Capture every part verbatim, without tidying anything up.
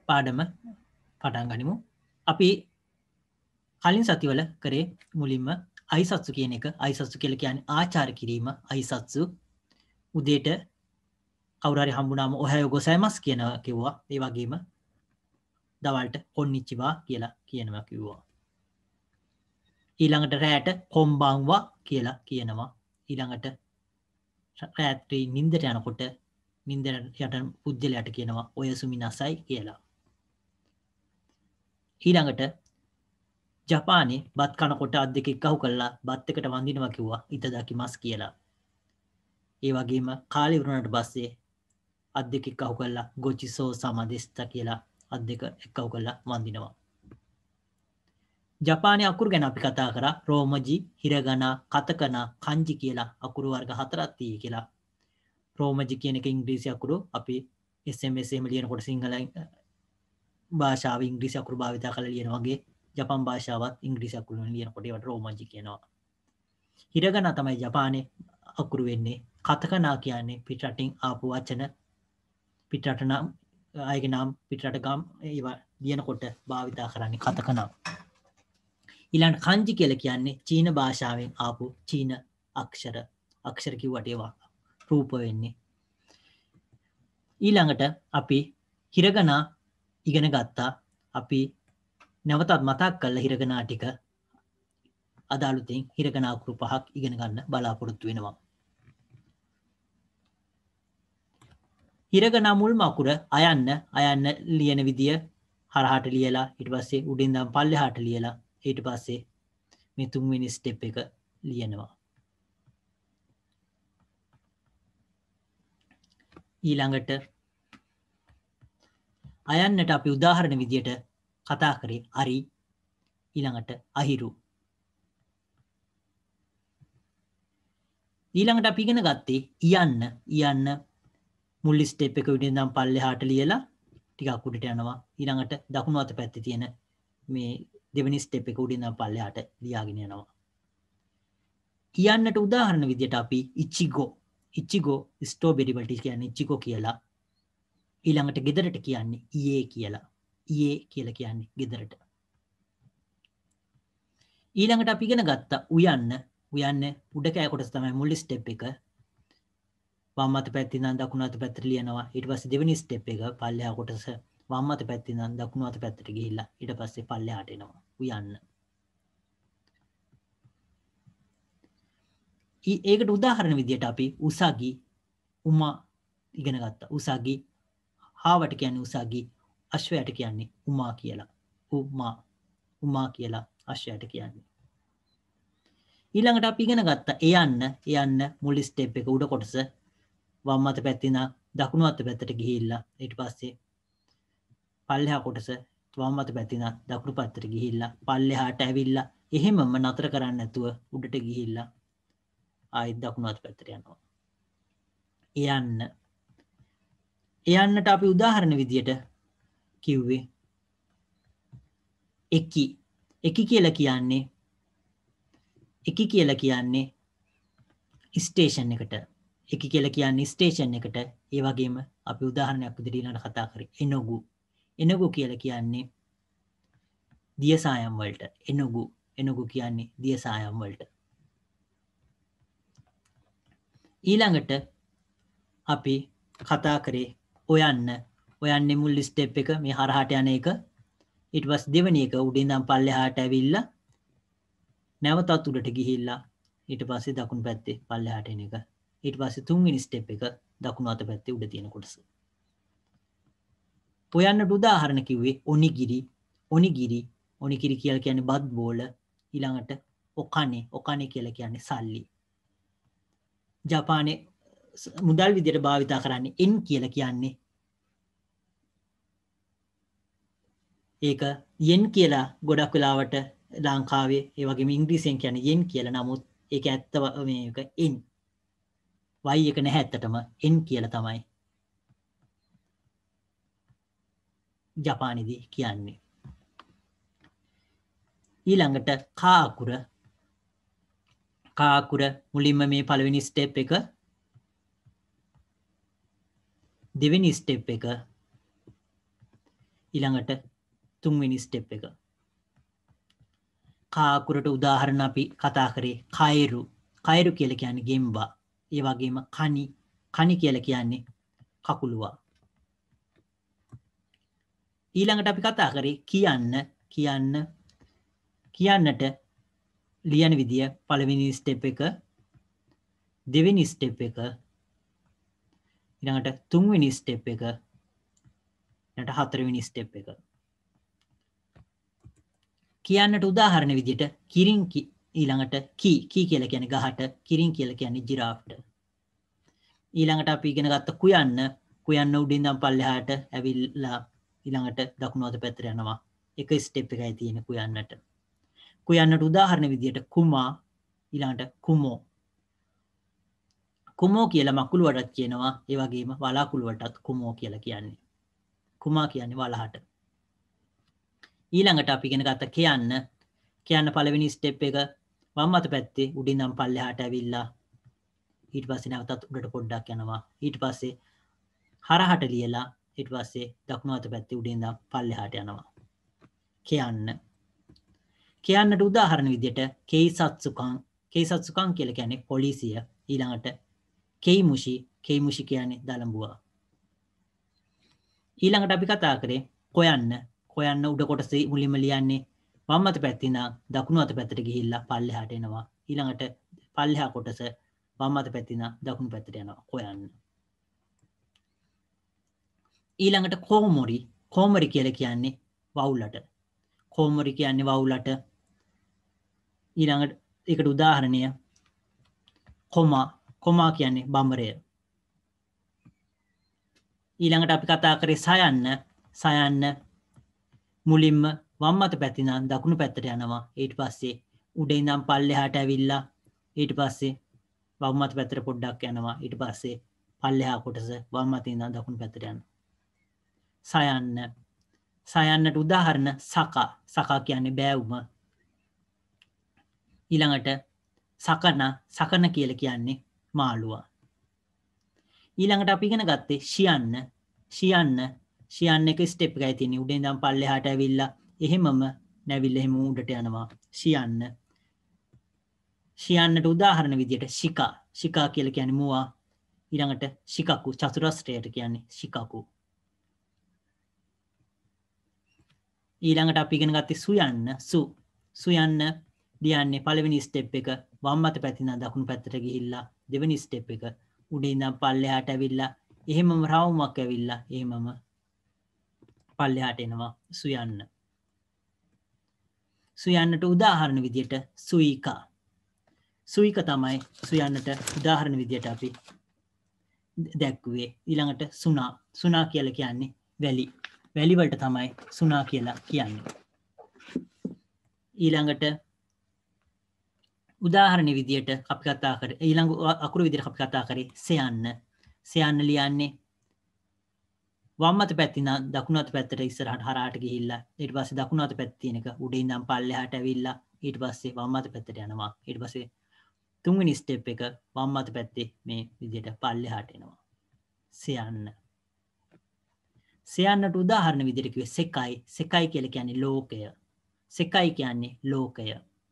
පාඩම පටන් ගනිමු. අපි කලින් සතිවල කරේ මුලින්ම අයිසත්සු කියන එක. අයිසත්සු කියලා කියන්නේ ආචාර කිරීම. අයිසත්සු උදේට කවුරු හරි හම්බුනාම ඔහයෝ ගොසයිමස් කියනවා කිව්වා. ඒ වගේම දවල්ට කොන්නිච්චිවා කියලා කියනවා කිව්වා. ඊළඟට රැයට කොම්බංවා කියලා කියනවා. ඊළඟට රාත්‍රී නිින්දට යනකොට නිින්දට යට පුද්ගලයාට කියනවා ඔය සුමිනසයි කියලා. ඊළඟට ජපානයේ බත් කනකොට අත් දෙක එක්කහු කරලා බත් එකට වඳිනවා කිව්වා ඉතදාකිමස් කියලා. ඒ වගේම කාලේ වුණාට පස්සේ අත් දෙක එක්කහු කරලා ගොචිසෝ සමදෙස්ත කියලා අත් දෙක එක්කහු කරලා වඳිනවා. ජපානයේ අකුරු ගැන අපි කතා කරා. රෝමජි, හිරගනා, කතකනා, කංජි කියලා අකුරු වර්ග හතරක් තියෙයි කියලා. රෝමජි කියන එක ඉංග්‍රීසි අකුරු අපි එස් එම් එස් එහෙම ලියනකොට සිංහල භාෂාව ඉංග්‍රීසි අකුරු භාවිත කරලා ලියන වගේ ජපන් භාෂාවත් ඉංග්‍රීසි අකුරු වලින් ලියනකොට ඒවට රෝමජි කියනවා. හිරගනා තමයි ජපානයේ අකුරු වෙන්නේ. කතකනා කියන්නේ පිටරටින් ආපු වචන පිටරට නම් අයගේ නම් පිටරට ගම් ඒවා ලියනකොට භාවිත කරන්නේ කතකනා. ඊළඟ කංජි කියලා කියන්නේ චීන භාෂාවෙන් ආපු චීන අක්ෂර. අක්ෂර කිව්වට ඒවා රූප වෙන්නේ. ඊළඟට අපි හිරගනා ඉගෙන ගත්තා. අපි නැවතත් මතක් කරලා හිරගනා ටික අදාළුතෙන් හිරගනා අකුරු පහක් ඉගෙන ගන්න බලාපොරොත්තු වෙනවා. හිරගනා මුල්ම අකුර අයන්න. අයන්න ලියන විදිය හරහාට ලියලා ඊට පස්සේ උඩින් ඉඳන් පල්ලෙහාට ලියලා ඊට පස්සේ මේ තුන්වෙනි ස්ටෙප් එක ලියනවා. ඊළඟට අයන්නට අපි උදාහරණ විදියට කතා කරේ අරි, ඊළඟට අහිරු. ඊළඟට අපි ඉගෙන ගත්තේ ඉයන්න. ඉයන්න මුල් ස්ටෙප් එක උඩින් ඉඳන් පල්ලෙහාට ලියලා ටිකක් උඩට යනවා. ඊළඟට දකුණු අත පැත්තේ තියෙන මේ දෙවෙනි ස්ටෙප් එක උඩින් ඉඳන් පල්ලෙහාට ලියාගෙන යනවා. කියන්නට උදාහරණ විදියට අපි ඉචිගෝ ඉචිගෝ ස්ට්‍රෝබෙරි වලට කියන්නේ ඉචිගෝ කියලා. ඊළඟට ගෙදරට කියන්නේ ඊයේ කියලා. ඊයේ කියලා කියන්නේ ගෙදරට. ඊළඟට අපි ඉගෙන ගත්තා උයන්න. උයන්න උඩ කෑ කොටස තමයි මුල් ස්ටෙප් එක. වම් අත පැත්තේ ඉඳන් දකුණු අත පැත්තට ලියනවා. ඊට පස්සේ දෙවෙනි ස්ටෙප් එක පල්ලෙහා කොටස වම් අත පැත්තේ ඉඳන් දකුණු අත පැත්තට ගිහිල්ලා ඊට පස්සේ පල්ලෙහාට එනවා. උයන්න. ඒකට උදාහරණ විදියට අපි උසගි උමා ඉගෙන ගත්තා. උසගි හාවට කියන්නේ උසගි, අශ්වයට කියන්නේ උමා කියලා. උමා උමා කියලා අශ්වයට කියන්නේ. ඊළඟට අපි ඉගෙන ගත්තා එයන්න. එයන්න මුල් ස්ටෙප් එක උඩ කොටස වම් අත පැත්තේ ඉඳන් දකුණු අත පැත්තට ගිහිල්ලා ඊට පස්සේ පල්ලෙහා කොටස වම් අත පැත්තේ ඉඳන් දකුණු පැත්තට ගිහිල්ලා පල්ලෙහාට ඇවිල්ලා එහෙමම නතර කරන්නේ නැතුව උඩට ගිහිල්ලා ආයෙත් දකුණු අත පැත්තට යනවා. එයන්න. එයන්නට අපි උදාහරණ විදියට කිව්වේ එකි. එකි කියලා කියන්නේ එකි කියලා කියන්නේ ස්ටේෂන් එකට. එකි කියලා කියන්නේ ස්ටේෂන් එකට. ඒ වගේම අපි උදාහරණයක් විදිහට ඊළඟට කතා කරේ එනොගු. එනොගු කියලා කියන්නේ දියසායම් වලට. එනොගු එනොගු කියන්නේ දියසායම් වලට. ඊළඟට අපි කතා කරේ ඔයන්න. ඔයන්නේ මුල් ස්ටෙප් එක මේ හරහාට යන එක. ඊට පස්සේ දෙවෙනි එක උඩින් ඉඳන් පල්ලෙහාට ඇවිල්ලා නැවතත් උඩට ගිහිල්ලා ඊට පස්සේ දකුණු පැත්තේ පල්ලෙහාට එන එක. ඊට පස්සේ තුන්වෙනි ස්ටෙප් එක දකුණු අත පැත්තේ උඩ තියෙන කොටස. ඔයන්නට උදාහරණ කිව්වේ ඔනිගිරි. ඔනිගිරි ඔනිගිරි කියලා කියන්නේ බත් බෝල. ඊළඟට ඔකනේ. ඔකනේ කියලා කියන්නේ සල්ලි. ජපානයේ මුදල් විදියට භාවිත කරන්නේ එන් කියලා කියන්නේ. ඒක යෙන් කියලා ගොඩක් වෙලාවට ලංකාවේ ඒ වගේම ඉංග්‍රීසියෙන් කියන්නේ යෙන් කියලා. නමුත් ඒක ඇත්ත මේක එන්. y එක නැහැ ඇත්තටම එන් කියලා තමයි ජපානයේදී කියන්නේ. ඊළඟට කා අකුර. කා අකුර මුලින්ම මේ පළවෙනි ස්ටෙප් එක, දෙවෙනි ස්ටෙප් එක, ඊළඟට තුන්වෙනි ස්ටෙප් එක. කා අකුරට උදාහරණ අපි කතා කරේ කයිරු. කයිරු කියලා කියන්නේ ගෙම්බා. ඒ වගේම කනි. කනි කියලා කියන්නේ කකුලුවා. ඊළඟට අපි කතා කරේ කියන්න කියන්න කියන්නට ලියන විදිය පළවෙනි ස්ටෙප් එක, දෙවෙනි ස්ටෙප් එක, ඊළඟට තුන්වෙනි ස්ටෙප් එක, ඊළඟට හතරවෙනි ස්ටෙප් එක. කියන්නට උදාහරණ විදියට කිරින් ඊළඟට කී කී කියලා කියන්නේ ගහට, කිරින් කියලා කියන්නේ ජිරාෆ්ට. ඊළඟට අපි ඉගෙන ගත්ත කුයන්න කුයන්න උඩින් ඉඳන් පල්ලෙහාට ඇවිල්ලා ඊළඟට දකුණු අත පැත්තට යනවා. එක ස්ටෙප් එකයි තියෙන්නේ කුයන්නට. කුයන්නට උදාහරණ විදියට කුමා ඊළඟට කුමෝ. කුමෝ කියලා මකුළුවටත් කියනවා. ඒ වගේම වලාකුළුවටත් කුමෝ කියලා කියන්නේ. කුමා කියන්නේ වලහට. ඊළඟට අපි ඉගෙන ගත්ත කියන්න කියන්න පළවෙනි ස්ටෙප් එක වම් අත පැත්තේ උඩින් ඉඳන් පල්ලෙහාට ඇවිල්ලා ඊට පස්සේ නැවතත් උඩට පොඩ්ඩක් යනවා. ඊට පස්සේ හරහට ලියලා ඊට පස්සේ දකුණු අත පැත්තේ උඩින් ඉඳන් පල්ලෙහාට යනවා. කියන්න. කියන්නට උදාහරණ විදියට කේසත්සුකං. කේසත්සුකං කියලා කියන්නේ පොලිසිය. ඊළඟට කේමුෂි. කේමුෂි කියන්නේ දලඹුවා. ඊළඟට අපි කතා කරේ කොයන්න. කොයන්න උඩ කොටසේ මුලින්ම ලියන්නේ වම් අත පැත්තේ ඉඳන් දකුණු අත පැත්තට ගිහිල්ලා පල්ලෙහාට එනවා. ඊළඟට පල්ලෙහා කොටස වම් අත පැත්තේ ඉඳන් දකුණු පැත්තට යනවා. කොයන්න. ඊළඟට කොමොරි. කොමොරි කියලා කියන්නේ වවුලට. කොමොරි කියන්නේ වවුලට. ඊළඟට ඒකට උදාහරණය කොමා. කොමා කියන්නේ බඹරය. ඊළඟට අපි කතා කරේ සයන්න. සයන්න මුලින්ම වම් අත පැත්තේ ඉඳන් දකුණු පැත්තට යනවා. ඊට පස්සේ උඩ ඉඳන් පල්ලෙහාට ඇවිල්ලා ඊට පස්සේ වම් අත පැත්තට පොඩ්ඩක් යනවා. ඊට පස්සේ පල්ලෙහා කොටස වම් අතින් ඉඳන් දකුණු පැත්තට යනවා. සයන්න. සයන්නට උදාහරණ සකා. සකා කියන්නේ බෑවුම. ඊළඟට සකන. සකන කියලා කියන්නේ මාළුවා. ඊළඟට අපි ඉගෙන ගත්තේ ෂියන්න. ෂියන්න ෂියන්න එක ස්ටෙප් එකයි තියෙන්නේ. උඩින් ඉඳන් පල්ලෙහාට ඇවිල්ලා එහෙමම නැවිල්ලා එහෙම උඩට යනවා. ෂියන්න. ෂියන්නට උදාහරණ විදියට ශිකා. ශිකා කියලා කියන්නේ මුවා. ඊළඟට ශිකකු චතුරස්‍රයට කියන්නේ ශිකකු. ඊළඟට අපි ඉගෙන ගත්තේ සුයන්න. සු. සුයන්න ලියන්නේ පළවෙනි ස්ටෙප් එක වම් අත පැත්තේ ඉඳන් දකුණු පැත්තට ගිහිල්ලා, දෙවෙනි ස්ටෙප් එක උඩින් ඉඳන් පල්ලෙහාට ඇවිල්ලා එහෙමම රවුමක් ඇවිල්ලා එහෙමම පල්ලෙහාට එනවා. සුයන්න. සුයන්නට උදාහරණ විදියට සුයිකා. සුයික තමයි සුයන්නට උදාහරණ විදියට අපි දැක්ුවේ. ඊළඟට සුනා. සුනා කියලා කියන්නේ වැලි. වැලි වලට තමයි සුනා කියලා කියන්නේ. ඊළඟට උදාහරණ විදියට අපි කතා කරේ ඊළඟ අකුරු විදියට අපි කතා කරේ සයන්න. සයන්න ලියන්නේ වම් අත පැත්තේ ඉඳන් දකුණු අත පැත්තට ඉස්සරහට හරහාට ගිහිල්ලා ඊට පස්සේ දකුණු අත පැත්තේ තියෙන එක උඩින් ඉඳන් පල්ලෙහාට ඇවිල්ලා ඊට පස්සේ වම් අත පැත්තට යනවා. ඊට පස්සේ තුන්වෙනි ස්ටෙප් එක වම් අත පැත්තේ මේ විදියට පල්ලෙහාට එනවා. සයන්න. සයන්නට උදාහරණ විදියට කිව්වේ සෙකයි. සෙකයි කියලා කියන්නේ ලෝකය. සෙකයි කියන්නේ ලෝකය.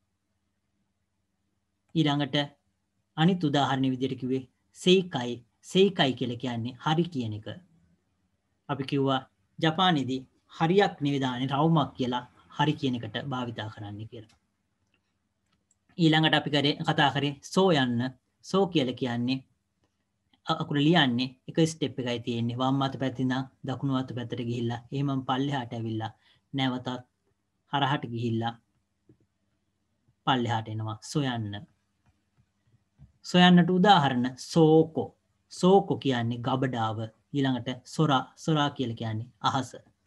ඊළඟට අනිත් උදාහරණ විදියට කිව්වේ සේකයි. සේකයි කියලා කියන්නේ හරි කියන එක. අපි කිව්වා ජපානයේදී හරියක් නෙවෙයි දාන්නේ රවුමක් කියලා හරි කියන එකට භාවිතා කරන්න කියලා. ඊළඟට අපි කරේ කතා කරේ සෝ යන්න. සෝ කියලා කියන්නේ අකුර ලියන්නේ එක ස්ටෙප් එකයි තියෙන්නේ. වම් අත පැත්තේ ඉඳන් දකුණු අත පැත්තට ගිහිල්ලා එහෙමම පල්ලෙහාට ඇවිල්ලා නැවතත් හරහට ගිහිල්ලා පල්ලෙහාට එනවා. සොයන්න. සොයන්නට උදාහරණ සෝකෝ. සෝකෝ කියන්නේ ගබඩාව. ඊළඟට සොරා. සොරා කියලා කියන්නේ අහස.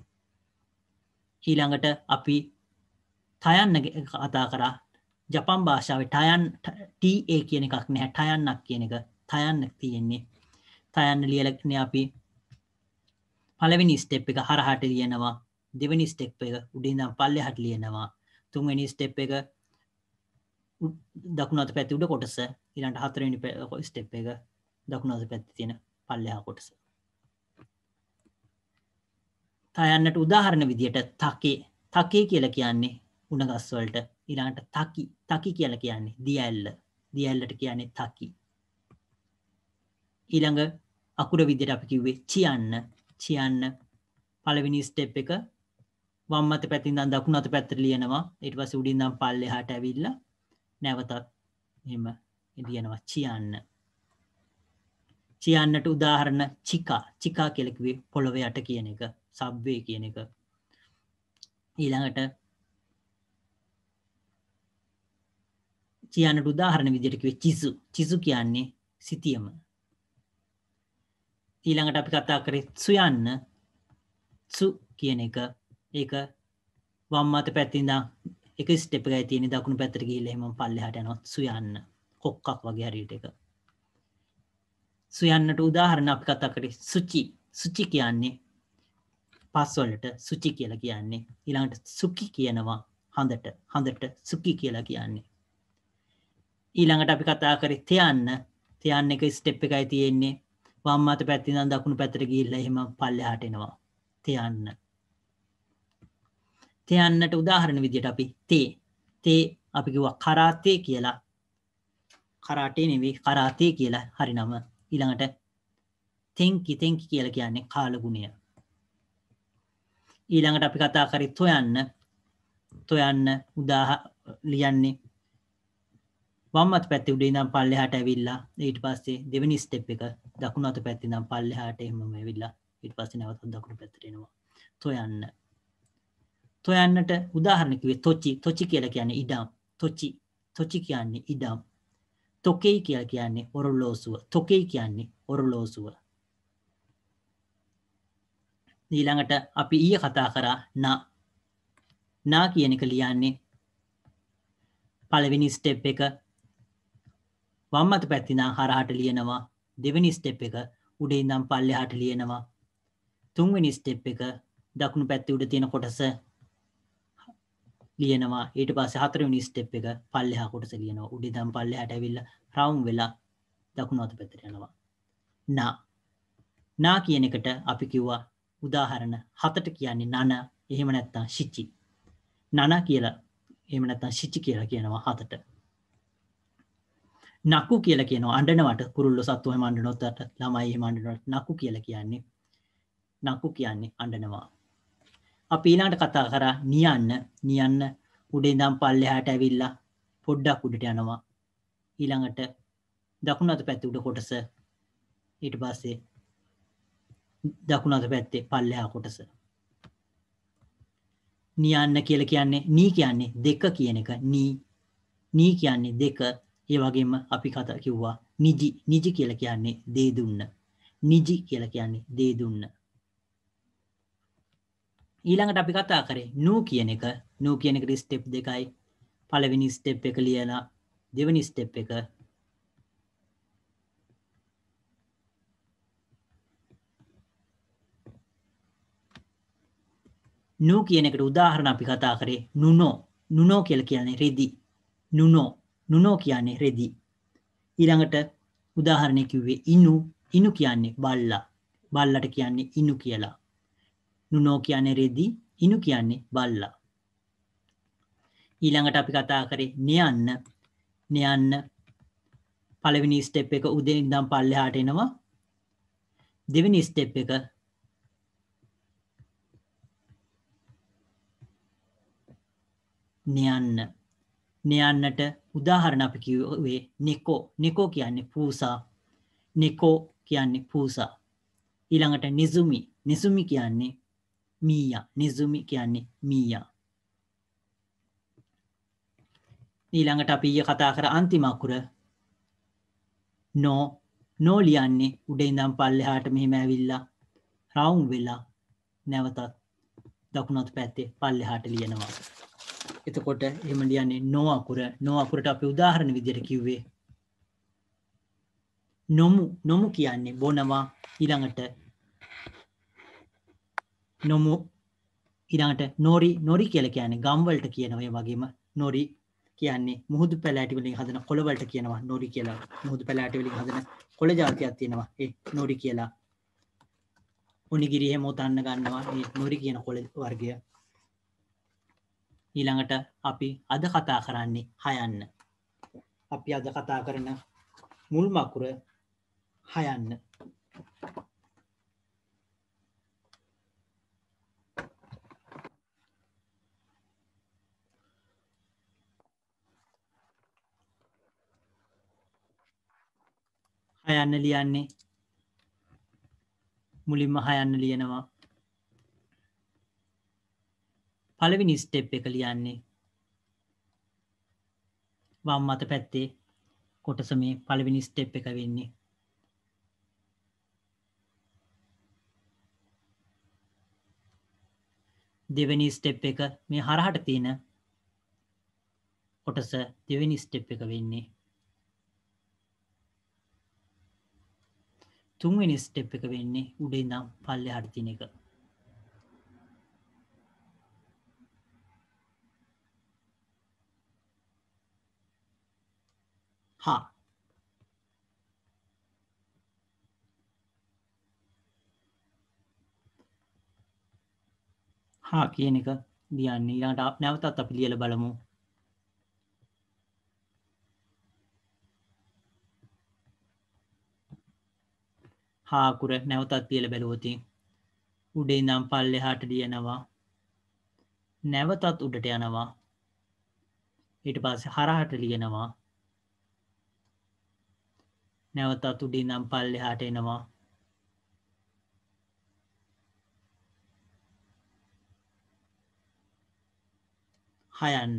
ඊළඟට අපි ටයන්න කතා කරා. ජපන් භාෂාවේ ටයන් ටී කියන එකක් නැහැ. ටයන්නක් කියන එක. ටයන්න තියෙන්නේ. ටයන්න ලියලා අපි පළවෙනි ස්ටෙප් එක හරහාට ලියනවා. දෙවෙනි ස්ටෙප් එක උඩින් ඉඳන් පල්ලෙහාට ලියනවා. තුන්වෙනි ස්ටෙප් එක දකුණු අත පැත්තේ උඩ කොටස. ඊළඟට හතරවෙනි ස්ටෙප් එක දකුණු අත පැත්තේ තියෙන පල්ලෙහා කොටස. තයන්නට උදාහරණ විදියට තකේ තකේ කියලා කියන්නේ උණ ගස් වලට ඊළඟට තකි තකි කියලා කියන්නේ දිය ඇල්ල දිය ඇල්ලට කියන්නේ තකි ඊළඟ අකුර විදියට අපි කිව්වේ චියන්න චියන්න පළවෙනි ස්ටෙප් එක වම් අත පැත්තෙන් ඉඳන් දකුණු අත පැත්තට ලියනවා ඊට පස්සේ උඩින් ඉඳන් පල්ලෙහාට ඇවිල්ලා නැවතත් එහෙම ලියනවා චියන්න චියන්නට උදාහරණ චිකා චිකා කියලා කිව්වේ පොළොවේ යට කියන එක සබ්වේ කියන එක ඊළඟට චියන්නට උදාහරණ විදියට කිව්වේ චිසු චිසු කියන්නේ සිතියම ඊළඟට අපි කතා කරේ සුයන්න සු කියන එක ඒක වම් අත පැත්තෙන් ඉඳන් එක ස්ටෙප් එකයි තියෙන්නේ දකුණු පැත්තට ගිහිල්ලා එහෙම පල්ලෙහාට යනවා සුයන්න කොක්කක් වගේ හරියට එක සුයන්නට උදාහරණ අපි කතා කරේ සුචි සුචි කියන්නේ පස් වලට සුචි කියලා කියන්නේ ඊළඟට සුකි කියනවා හඳට හඳට සුකි කියලා කියන්නේ ඊළඟට අපි කතා කරේ තයන්න තයන්න එක ස්ටෙප් එකයි තියෙන්නේ වම් අත පැත්තෙන් ඉඳන් දකුණු පැත්තට ගිහිල්ලා එහෙම පල්ලෙහාට එනවා තයන්න තයන්නට උදාහරණ විදියට අපි තේ තේ අපි කිව්වා කරාතේ කියලා කරාටේ නෙවෙයි කරාතේ කියලා හරි නම ඊළඟට තෙන්කි තෙන්කි කියලා කියන්නේ කාලගුණය ඊළඟට අපි කතා කරේ තොයන්න තොයන්න උදාහ ලියන්නේ වම් අත පැත්තේ උඩින් ඉඳන් පල්ලෙහාට ඇවිල්ලා ඊට පස්සේ දෙවෙනි ස්ටෙප් එක දකුණු අත පැත්තේ ඉඳන් පල්ලෙහාට එහෙමම ඇවිල්ලා ඊට පස්සේ නැවතත් දකුණු පැත්තට එනවා තොයන්න තොයන්නට උදාහරණ කිව්වේ තොචි තොචි කියලා කියන්නේ ඉඩම් තොචි තොචි කියන්නේ ඉඩම් තොකෙයි කියලා කියන්නේ ඔරලෝසුව තොකෙයි කියන්නේ ඔරලෝසුව ඊළඟට අපි ඊයේ කතා කරා නා නා කියන එක ලියන්නේ පළවෙනි ස්ටෙප් එක වම් අත පැත්තේ ඉඳන් හරහාට ලියනවා දෙවෙනි ස්ටෙප් එක උඩින් ඉඳන් පල්ලෙහාට ලියනවා තුන්වෙනි ස්ටෙප් එක දකුණු පැත්තේ උඩ තියෙන කොටස ලියනවා ඊට පස්සේ හතරවෙනි ස්ටෙප් එක පල්ලෙහා කොටස ලියනවා උඩින් ඉඳන් පල්ලෙහාට ඇවිල්ලා රවුම් වෙලා දකුණු අත පැත්තට යනවා නා නා කියන එකට අපි කිව්වා උදාහරණ හතට කියන්නේ නන එහෙම නැත්නම් ශිචි නන කියලා එහෙම නැත්නම් ශිචි කියලා කියනවා හතට නකු කියලා කියනවා අඬනවට කුරුල්ලෝ සත්තු එහෙම අඬනොත් ළමයි එහෙම අඬනවට නකු කියලා කියන්නේ නකු කියන්නේ අඬනවා අපි ඊළඟට කතා කරා නියන්න නියන්න උඩින් ඉඳන් පල්ලෙහාට ඇවිල්ලා පොඩ්ඩක් උඩට යනවා ඊළඟට දකුණු අත පැත්තේ උඩ කොටස ඊට පස්සේ දකුණු අත පැත්තේ පල්ලෙහා කොටස නියන්න කියලා කියන්නේ නී කියන්නේ දෙක කියන එක නී නී කියන්නේ දෙක ඒ වගේම අපි කතා කිව්වා නිජි නිජි කියලා කියන්නේ දේ දුන්න නිජි කියලා කියන්නේ දේ දුන්න ඊළඟට අපි කතා කරේ නූ කියන එක නූ කියන එකට ස්ටෙප් දෙකයි පළවෙනි ස්ටෙප් එක ලියලා දෙවෙනි ස්ටෙප් එක නූ කියන එකට උදාහරණ අපි කතා කරේ නුනෝ නුනෝ කියලා කියන්නේ රෙදි නුනෝ නුනෝ කියන්නේ රෙදි ඊළඟට උදාහරණය කිව්වේ ඉනු ඉනු කියන්නේ බල්ලා බල්ලට කියන්නේ ඉනු කියලා නුනෝ කියන්නේ රෙදි ඉනු කියන්නේ බල්ලා ඊළඟට අපි කතා කරේ නියන්න නියන්න පළවෙනි ස්ටෙප් එක උදේ ඉඳන් පල්ලෙහාට එනවා දෙවෙනි ස්ටෙප් එක නියන්න නියන්නට උදාහරණ අපි කිව්වේ නෙකෝ නෙකෝ කියන්නේ පූසා නෙකෝ කියන්නේ පූසා ඊළඟට නිසුමි නිසුමි කියන්නේ මීයා නිසුමි කියන්නේ මීයා ඊළඟට අපි ඊයේ කතා කර අන්තිම අකුර නෝ නෝ ලියන්නේ උඩින් ඉඳන් පල්ලෙහාට මෙහෙම ඇවිල්ලා රවුම් වෙලා නැවතත් දකුණු අත පැත්තේ පල්ලෙහාට ලියනවා එතකොට එහෙම ලියන්නේ නෝ අකුර නෝ අකුරට අපි උදාහරණ විදියට කිව්වේ නොමු නොමු කියන්නේ බොනවා ඊළඟට නොමු ඊළඟට නොරි නොරි කියලා කියන්නේ ගම් වලට කියනවා ඒ වගේම නොරි කියන්නේ මුහුදු පැලෑටි වලින් හදන කොළ වලට කියනවා නොරි කියලා මුහුදු පැලෑටි වලින් හදන කොළ జాතියක් තියෙනවා ඒ නොරි කියලා ඔනිගිරි එහෙම උතන්න ගන්නවා මේ නොරි කියන කොළ වර්ගය. ඊළඟට අපි අද කතා කරන්නේ හයන්න. අපි අද කතා කරන මුල් මකුර හයන්න. හයන්න ලියන්නේ මුලින්ම හයන්න ලියනවා. පළවෙනි ස්ටෙප් එක ලියන්නේ වම් අත පැත්තේ කොටස මේ පළවෙනි ස්ටෙප් එක වෙන්නේ. දෙවෙනි ස්ටෙප් එක මේ හරහට තියෙන කොටස දෙවෙනි ස්ටෙප් එක වෙන්නේ. තුන්වෙනි ස්ටෙප් එක වෙන්නේ උඩ ඉඳන් පල්ලෙහාට තියෙන එක. හා හා කියන එක ලියන්නේ. ඊළඟට නැවතත් අපි ලියලා බලමු. හා අකුර නැවතත් ලියලා බැලුවොත් උඩ ඉඳන් පල්ලෙහාට ලියනවා. නැවතත් උඩට යනවා. ඊට පස්සේ හරහට ලියනවා. නැවතත් උඩ ඉඳන් පල්ලෙහාට එනවා. හයන්න.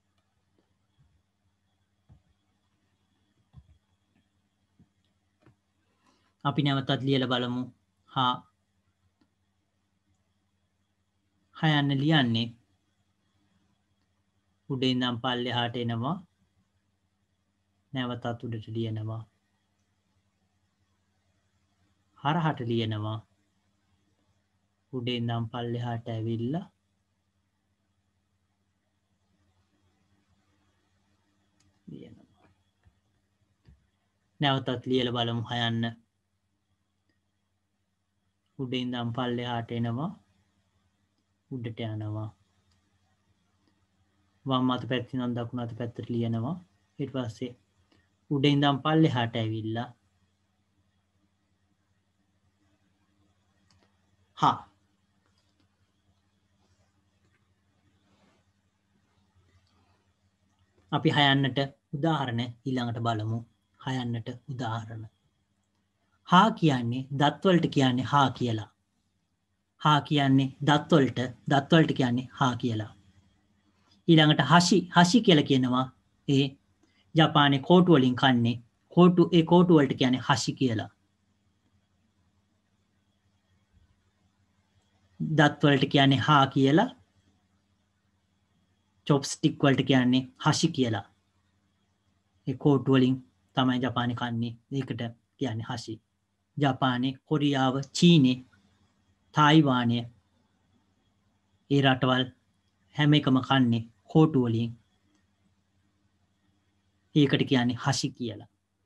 අපි නැවතත් ලියලා බලමු. හා හයන්න ලියන්නේ උඩ ඉඳන් පල්ලෙහාට එනවා. නැවතත් උඩට ලියනවා. හරහට ලියනවා. උඩ ඉඳන් පල්ලෙහාට ඇවිල්ලා ලියනවා. නැවතත් ලියලා බලමු හයන්න. උඩ ඉඳන් පල්ලෙහාට එනවා. උඩට යනවා. වම් අත පැත්තේ ඉඳන් දකුණු අත පැත්තට ලියනවා. ඊට පස්සේ උඩ ඉඳන් පල්ලෙහාට ඇවිල්ලා හා අපි හයන්නට උදාහරණ ඊළඟට බලමු. හයන්නට උදාහරණ. හා කියන්නේ දත්වලට කියන්නේ හා කියලා. හා කියන්නේ දත්වලට දත්වලට කියන්නේ හා කියලා. ඊළඟට හෂි හෂි කියලා කියනවා ඒ ජපානයේ කෝටු වලින් කන්නේ. කෝටු ඒ කෝටු වලට කියන්නේ හෂි කියලා. දත්වලට කියන්නේ හා කියලා. චොප්ස්ටික් වලට කියන්නේ හෂි කියලා. ඒ කෝටු වලින් තමයි ජපානයේ කන්නේ. ඒකට කියන්නේ හෂි. ජපානයේ, කොරියාව, චීනේ, තායිවානය ඒ රටවල් හැම එකම කන්නේ කෝටු වලින්. ඒකට කියන්නේ හෂි කියලා.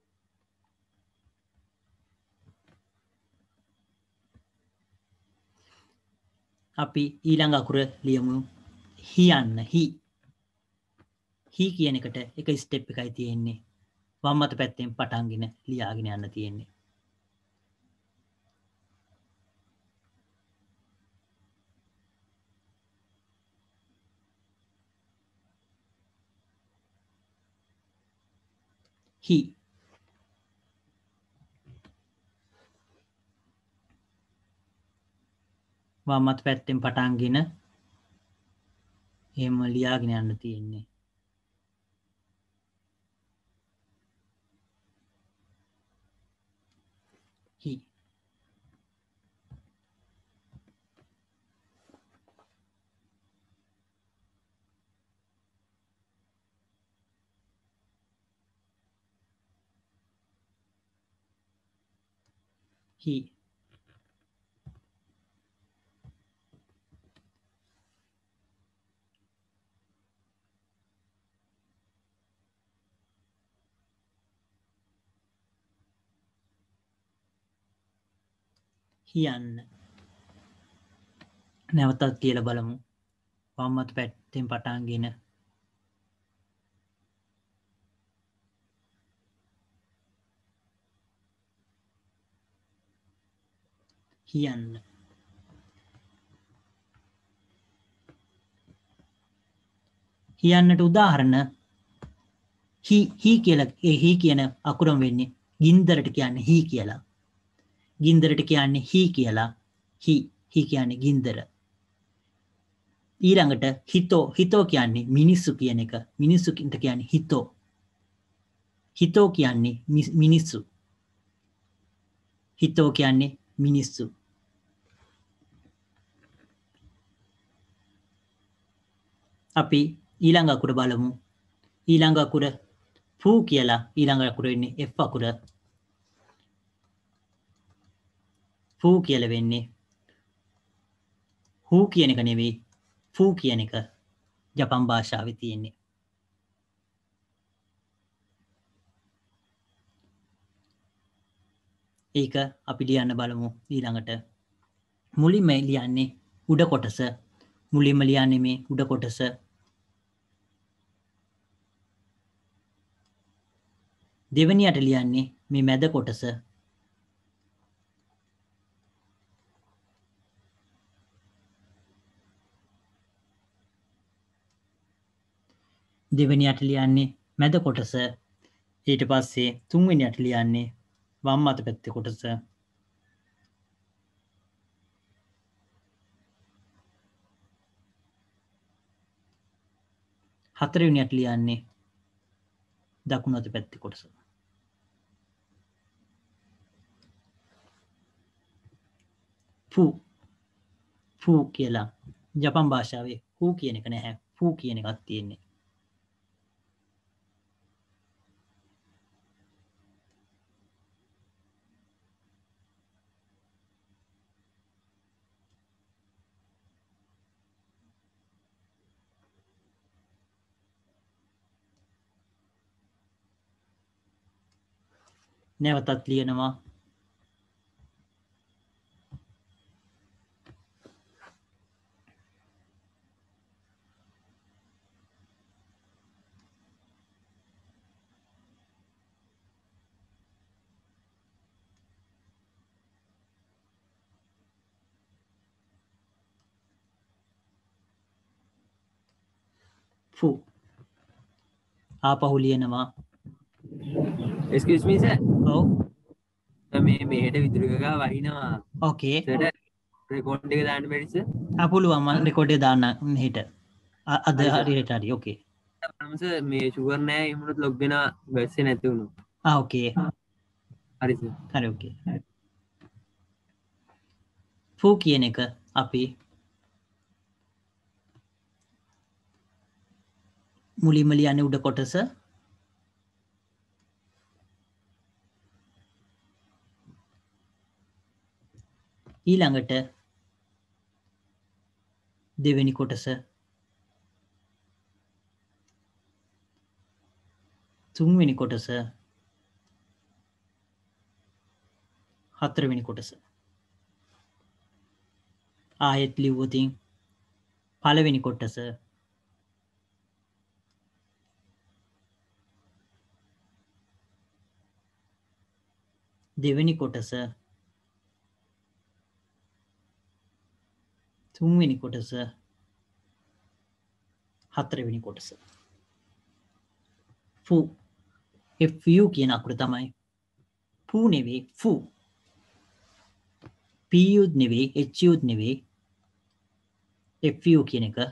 අපි ඊළඟ අකුර ලියමු. හියන්න. හි හි කියන එකට එක ස්ටෙප් එකයි තියෙන්නේ. වම් අත පැත්තෙන් පටන්ගෙන ලියාගෙන යන්න තියෙන්නේ. හි වම් අත පැත්තෙන් පටන්ගෙන එහෙම ලියාගෙන යන්න තියෙන්නේ. හි හි හියන්න. නැවතත් කියලා බලමු. වම් අත පැත්තෙන් පටන්ගෙන කියන්න. කියන්නට උදාහරණ හි හි කියලා ඒ හි කියන අකුරම වෙන්නේ ගින්දරට කියන්නේ හි කියලා. ගින්දරට කියන්නේ හි කියලා. හි හි කියන්නේ ගින්දර. ඊළඟට හිතෝ හිතෝ කියන්නේ මිනිස්සු කියන එක. මිනිස්සු කියන්නේ හිතෝ. හිතෝ කියන්නේ මිනිස්සු. හිතෝ කියන්නේ මිනිස්සු. අපි ඊළඟ අකුර බලමු. ඊළඟ අකුර පූ කියලා ඊළඟ අකුර වෙන්නේ F අකුර. පූ කියලා වෙන්නේ හූ කියන එක නෙවෙයි ෆූ කියන එක ජපන් භාෂාවේ තියෙන්නේ. ඒක අපි ලියන්න බලමු ඊළඟට. මුලින්ම ලියන්නේ උඩ කොටස. මුලින්ම ලියන්නේ මේ උඩ කොටස. දෙවෙනියට ලියන්නේ මේ මැද කොටස. දෙවෙනියට ලියන්නේ මැද කොටස. ඊට පස්සේ තුන්වෙනියට ලියන්නේ වම් අත පැත්තේ කොටස. හතරවෙනියට ලියන්නේ දකුණු අත පැත්තේ කොටස. ෆූ ෆූ කියලා ජපන් භාෂාවේ හූ කියන එක නැහැ. ෆූ කියන එකක් තියෙන්නේ. නැවතත් ලියනවා. ෆූ ආපහු ලියනවා. Excuse me sir. ඔව්. මේ මෙහෙට විදුලි ගගා වහිනවා. ඕකේ. රෙකෝඩ් එක දාන්න බැරිද සර්? ආ පුළුවන් මම රෙකෝඩ් එක දාන්න මෙහෙට. අද හරියට හරි ඕකේ. සර් මේ ෂුවර් නෑ එහෙමනොත් ලොග් වෙනවා වැස්සේ නැති වුණොත්. ආ ඕකේ. හරි සර්. හරි ඕකේ. ෆූ කියන එක අපි මුලින්ම ලියන්නේ උඩ කොටස. ඊළඟට දෙවෙනි කොටස. තුන්වෙනි කොටස. හතරවෙනි කොටස. ආයෙත් ලිව්වොතින් පළවෙනි කොටස. දෙවෙනි කොටස. තුන්වෙනි කොටස. හතරවෙනි කොටස. ෆූ ෆූ කියන අකුර තමයි. ෆූ නෙවෙයි ෆූ. පීයුත් නෙවෙයි එච්යුත් නෙවෙයි ෆූ කියන එක.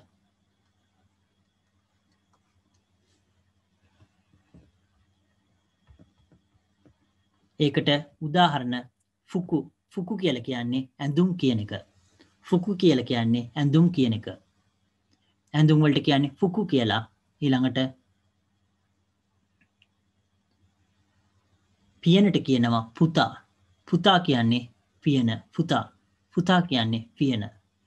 ඒකට උදාහරණ ෆුකු ෆුකු කියලා කියන්නේ ඇඳුම් කියන එක. ෆුකු කියලා කියන්නේ ඇඳුම් කියන එක. ඇඳුම් වලට කියන්නේ ෆුකු කියලා. ඊළඟට පියනට කියනවා පුතා. පුතා කියන්නේ පියන. පුතා පුතා කියන්නේ පියන.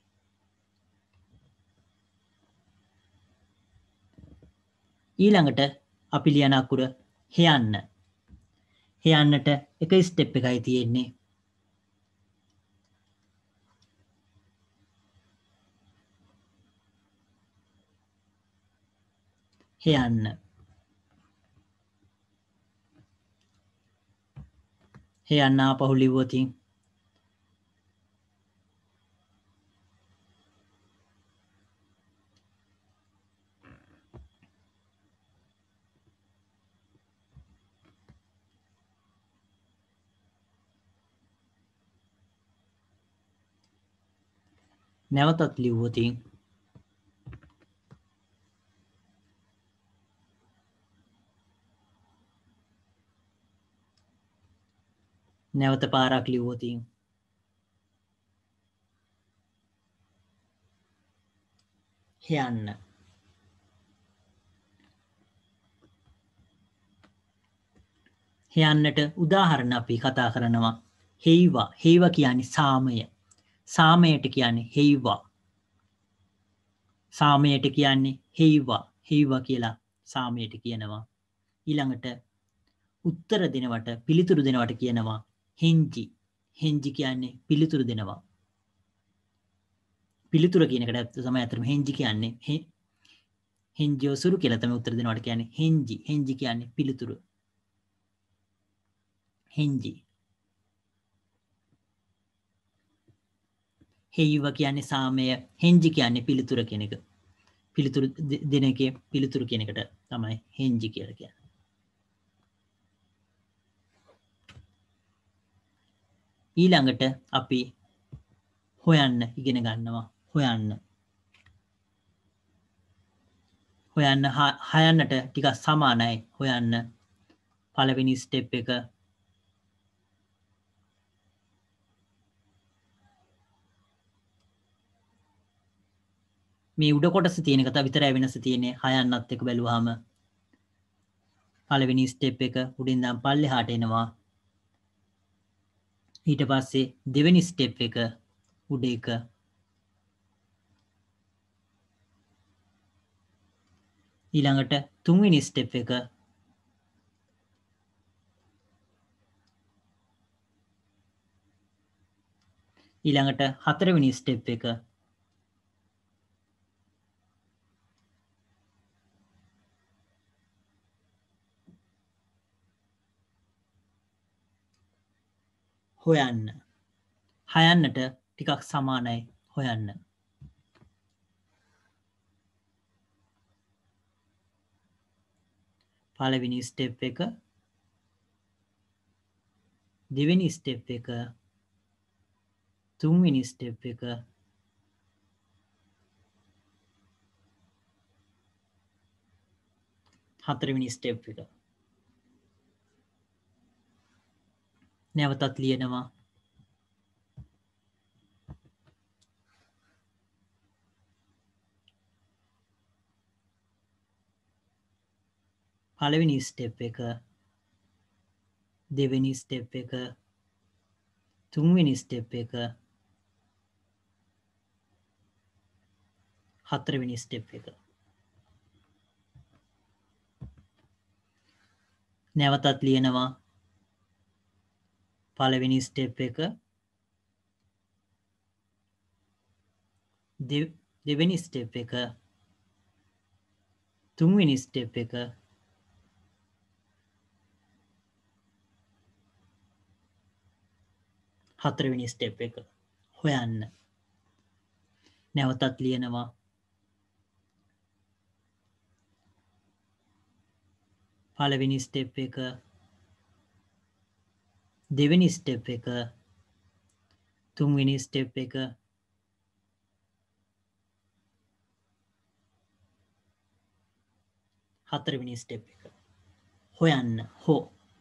ඊළඟට අපි ලියන අකුර හයන්න. හයන්නට එක ස්ටෙප් එකයි තියෙන්නේ. හයන්න හයන්න ආපහු ලිව්වොතින් නැවතත් ලිව්වොතින් නැවත පාරක් ලිව්වොතින් හයන්න හයන්නට උදාහරණ අපි කතා කරනවා හෙයිවා හෙයිවා කියන්නේ සාමය සාමයට කියන්නේ හෙයිවා සාමයට කියන්නේ හෙයිවා හෙයිවා කියලා සාමයට කියනවා ඊළඟට උත්තර දෙනවට පිළිතුරු දෙනවට කියනවා හෙන්ජි හෙන්ජි කියන්නේ පිළිතුරු දෙනවා පිළිතුර කියනකට තමයි අතරම හෙන්ජි කියන්නේ හෙන්ජිව සුරු කියලා තමයි උත්තර දෙනවට කියන්නේ හෙන්ජි හෙන්ජි කියන්නේ පිළිතුරු හෙන්ජි හෙයිවා කියන්නේ සාමය හෙන්ජි කියන්නේ පිළිතුර කියන එක පිළිතුරු දෙන එකේ පිළිතුරු කියන එකට තමයි හෙන්ජි කියලා කියන්නේ ඊළඟට අපි හොයන්න ඉගෙන ගන්නවා හොයන්න හොයන්න හයන්නට ටිකක් සමානයි හොයන්න පළවෙනි ස්ටෙප් එක මේ උඩ කොටස තියෙන එක විතරයි වෙනස තියෙන්නේ හයන්නත් එක්ක බැලුවාම පළවෙනි ස්ටෙප් එක උඩින් ඉඳන් පල්ලෙහාට එනවා ඊට පස්සේ දෙවෙනි ස්ටෙප් එක උඩ එක ඊළඟට තුන්වෙනි ස්ටෙප් එක ඊළඟට හතරවෙනි ස්ටෙප් එක හොයන්න හයන්නට ටිකක් සමානයි හොයන්න පළවෙනි ස්ටෙප් එක දෙවෙනි ස්ටෙප් එක තුන්වෙනි ස්ටෙප් එක හතරවෙනි ස්ටෙප් එක නැවතත් ලියනවා පළවෙනි ස්ටෙප් එක දෙවෙනි ස්ටෙප් එක තුන්වෙනි ස්ටෙප් එක හතරවෙනි ස්ටෙප් එක නැවතත් ලියනවා පළවෙනි ස්ටෙප් එක දෙවෙනි ස්ටෙප් එක තුන්වෙනි ස්ටෙප් එක හතරවෙනි ස්ටෙප් එක හොයන්න නැවතත් ලියනවා පළවෙනි ස්ටෙප් එක දෙවෙනි ස්ටෙප් එක තුන්වෙනි ස්ටෙප් එක හතරවෙනි ස්ටෙප් එක හොයන්න හෝ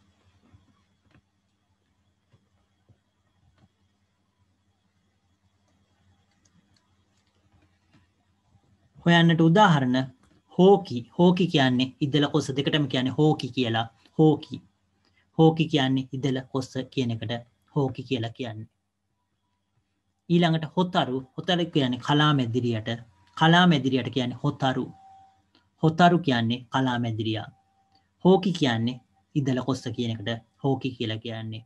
හොයන්නට උදාහරණ හෝකි හෝකි කියන්නේ ඉදල කොස්ස දෙකටම කියන්නේ හෝකි කියලා හෝකි හෝකි කියන්නේ ඉදල කොස්ස කියන එකට හෝකි කියලා කියන්නේ ඊළඟට හොතරු හොතරු කියන්නේ කලා මැදිරියට කලා මැදිරියට කියන්නේ හොතරු හොතරු කියන්නේ කලා මැදිරියා හෝකි කියන්නේ ඉදල කොස්ස කියන එකට හෝකි කියලා කියන්නේ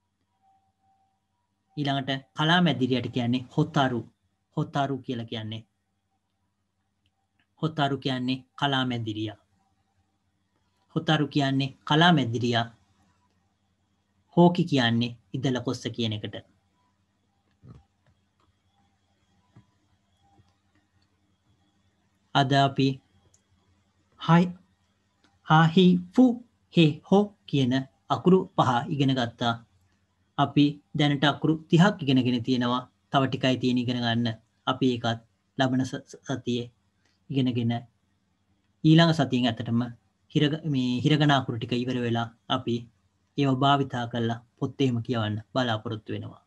ඊළඟට කලා මැදිරියට කියන්නේ හොතරු හොතරු කියලා කියන්නේ හොතරු කියන්නේ කලා මැදිරියා හොතරු කියන්නේ කලා මැදිරියා. හෝකි කියන්නේ ඉදල කොස්ස කියන එකට. අද අපි හාහි ෆු හේ හෝ කියන අකුරු පහ ඉගෙන ගත්තා. අපි දැනට අකුරු තිහක් ඉගෙනගෙන තියෙනවා. තව ටිකයි තියෙන ඉගෙන ගන්න. අපි ඒකත් ලබන සතියේ ඉගෙනගෙන ඊළඟ සතියෙන් ඇත්තටම හිරගන අකුරු ටික ඉවර වෙලා අපි ඒව භාවිතා කරලා පොත් එහෙම කියවන්න බලාපොරොත්තු වෙනවා.